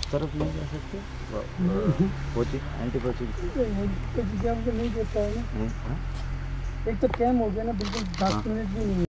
तरफ नहीं जा सकते कोचिंग एंटी कोचिंग नहीं देता है ना। एक तो कैम हो गया ना बिल्कुल 10 मिनट भी नहीं।